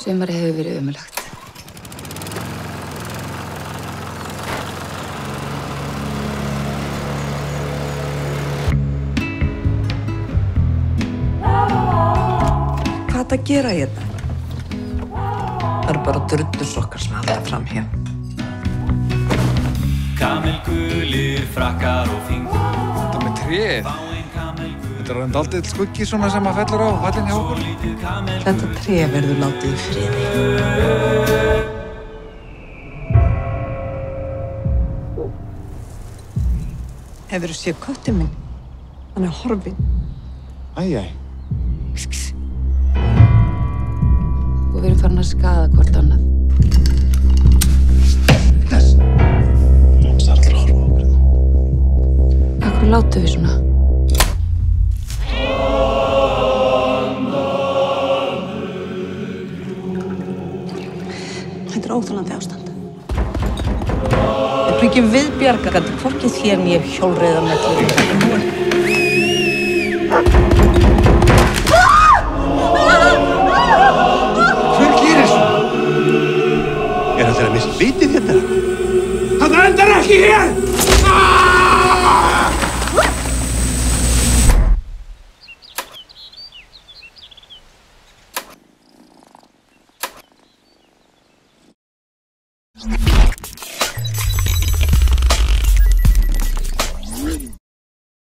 Sumarið hefur verið ömurlegt. Hvað er að gera hérna? Það eru bara drullusokkar sem halda fram hér. Kamelgulir, frakkar og fingur. Þetta með tréð. Þetta er reynd aldrei skuggi svona sem að fellur á vallinn hjá okkur. Þetta tré verður látið í friði. Hefurðu séð köttinn minn? Hann er horfinn. Æjæ. Og við erum farin að skaða hvort annað. Þess. Það er allir að horfa á okkur þetta. Af hverju látum við svona? Þetta er óþolandi ástand. Við byggjum viðbjargandi, hvorki þér né hjólreiðarmellir.